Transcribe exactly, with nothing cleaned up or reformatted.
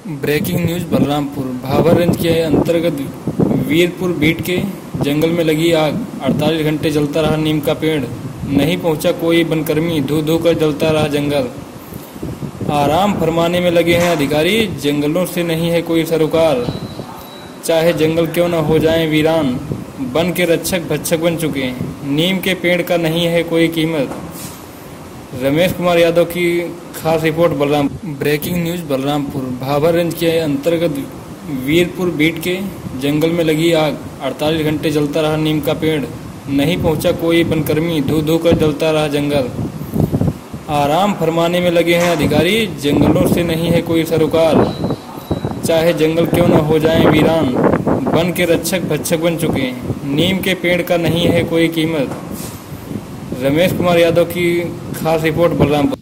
Breaking news Balrampur Bhabar range के अंतर्गत Virpur beat के जंगल में लगी आग। अड़तालीस घंटे जलता रहा नीम का पेड़, नहीं पहुंचा कोई वनकर्मी, धू धू कर जलता रहा जंगल। आराम फरमाने में लगे हैं अधिकारी, जंगलों से नहीं है कोई सरोकार। चाहे जंगल क्यों न हो जाएं वीरान, वन के रक्षक भक्षक बन चुके, नीम के पेड़ का नहीं है कोई कीमत। रमेश कुमार यादव की खास report Balrampur. Breaking news Balrampur Bhabar range के अंतर्गत वीरपुर बीट के जंगल में लगी आग। अड़तालीस घंटे जलता रहा नीम का पेड़, नहीं पहुंचा कोई वनकर्मी, धू धू कर जलता रहा जंगल। आराम फरमाने में लगे हैं अधिकारी, जंगलों से नहीं है कोई सरोकार। चाहे जंगल क्यों न हो जाएं वीरान, वन के रक्षक भक्षक बन चुके, नीम के पेड़ का नहीं है कोई कीमत। रमेश कुमार यादव की खास रिपोर्ट बलरामपुर।